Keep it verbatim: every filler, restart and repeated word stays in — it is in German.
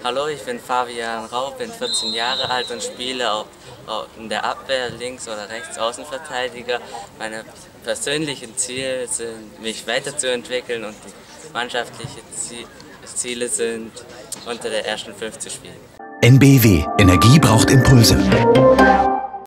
Hallo, ich bin Fabian Rau, bin vierzehn Jahre alt und spiele auch in der Abwehr, links oder rechts Außenverteidiger. Meine persönlichen Ziele sind, mich weiterzuentwickeln, und die mannschaftlichen Ziele sind, unter der ersten fünf zu spielen. N B W. Energie braucht Impulse.